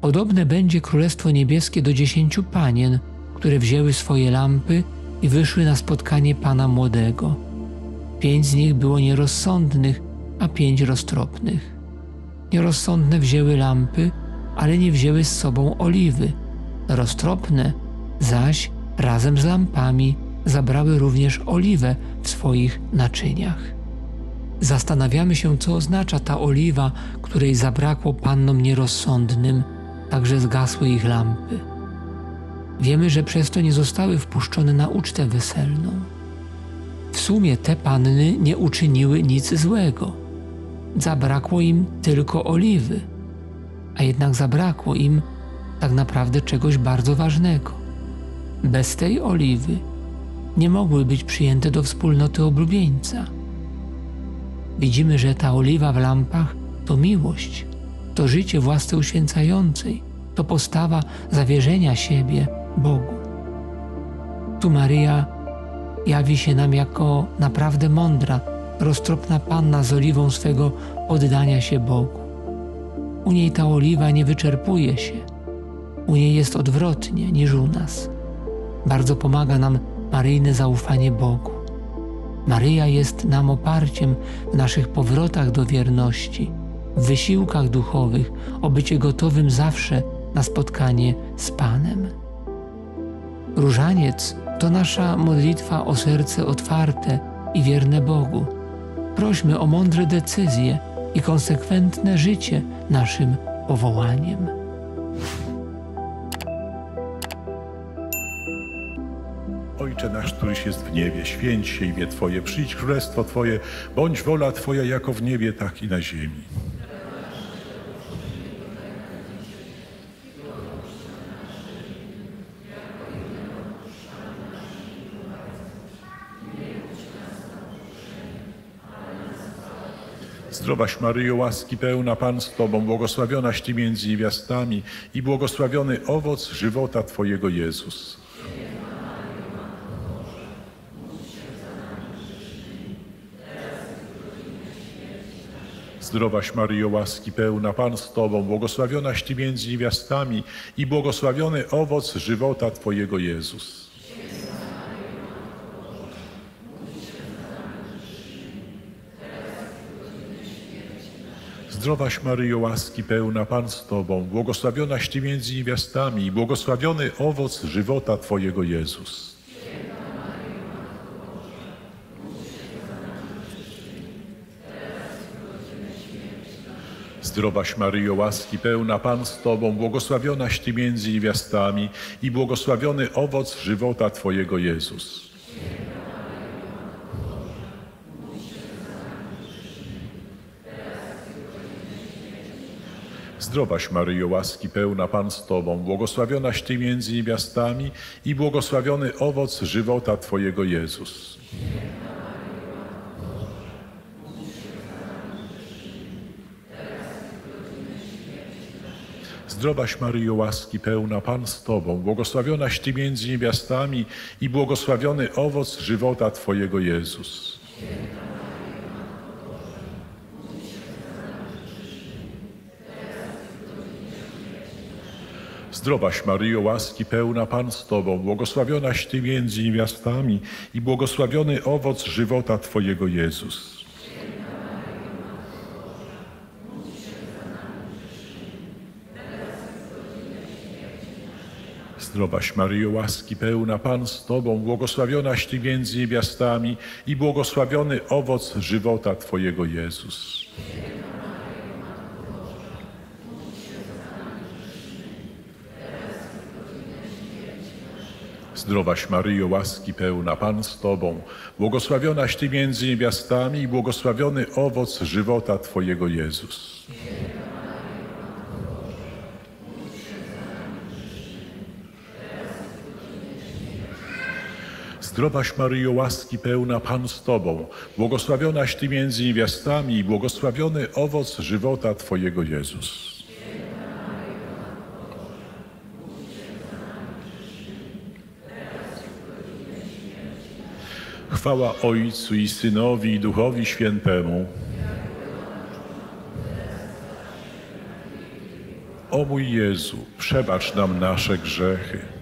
Podobne będzie Królestwo Niebieskie do 10 panien, które wzięły swoje lampy i wyszły na spotkanie Pana Młodego. 5 z nich było nierozsądnych, a 5 roztropnych. Nierozsądne wzięły lampy, ale nie wzięły z sobą oliwy. Roztropne zaś razem z lampami zabrały również oliwę w swoich naczyniach. Zastanawiamy się, co oznacza ta oliwa, której zabrakło pannom nierozsądnym, tak że zgasły ich lampy. Wiemy, że przez to nie zostały wpuszczone na ucztę weselną. W sumie te panny nie uczyniły nic złego. Zabrakło im tylko oliwy, a jednak zabrakło im tak naprawdę czegoś bardzo ważnego. Bez tej oliwy nie mogły być przyjęte do wspólnoty oblubieńca. Widzimy, że ta oliwa w lampach to miłość, to życie w łasce uświęcającej, to postawa zawierzenia siebie Bogu. Tu Maryja jawi się nam jako naprawdę mądra, roztropna panna z oliwą swego oddania się Bogu. U niej ta oliwa nie wyczerpuje się. U niej jest odwrotnie niż u nas. Bardzo pomaga nam maryjne zaufanie Bogu. Maryja jest nam oparciem w naszych powrotach do wierności, w wysiłkach duchowych, o bycie gotowym zawsze na spotkanie z Panem. Różaniec to nasza modlitwa o serce otwarte i wierne Bogu. Prośmy o mądre decyzje i konsekwentne życie naszym powołaniem. Ojcze nasz, któryś jest w niebie, święć się imię Twoje, przyjdź królestwo Twoje, bądź wola Twoja jako w niebie, tak i na ziemi. Zdrowaś Maryjo, łaski pełna, Pan z Tobą, błogosławionaś Ty między niewiastami i błogosławiony owoc żywota Twojego Jezus. Zdrowaś Maryjo, łaski pełna, Pan z Tobą, błogosławionaś Ty między niewiastami i błogosławiony owoc żywota Twojego Jezus. Zdrowaś Maryjo, łaski pełna, Pan z Tobą, błogosławionaś Ty między niewiastami i błogosławiony owoc żywota Twojego Jezus. Zdrowaś Maryjo, łaski pełna, Pan z Tobą, błogosławionaś Ty między niewiastami i błogosławiony owoc żywota Twojego Jezus. Zdrowaś Maryjo, łaski pełna, Pan z Tobą, błogosławionaś Ty między niewiastami i błogosławiony owoc żywota Twojego Jezus. Zdrowaś Maryjo, łaski pełna, Pan z Tobą, błogosławionaś Ty między niewiastami i błogosławiony owoc żywota Twojego Jezus. Zdrowaś Maryjo, łaski pełna, Pan z Tobą, błogosławionaś Ty między niewiastami i błogosławiony owoc żywota Twojego Jezus. Zdrowaś Maryjo, łaski pełna, Pan z Tobą, błogosławionaś Ty między niewiastami i błogosławiony owoc żywota Twojego Jezus. Zdrowaś Maryjo, łaski pełna, Pan z Tobą, błogosławionaś Ty między niewiastami i błogosławiony owoc żywota Twojego Jezus. Zdrowaś Maryjo, łaski pełna, Pan z Tobą, błogosławionaś Ty między niewiastami i błogosławiony owoc żywota Twojego Jezus. Chwała Ojcu i Synowi i Duchowi Świętemu. O mój Jezu, przebacz nam nasze grzechy,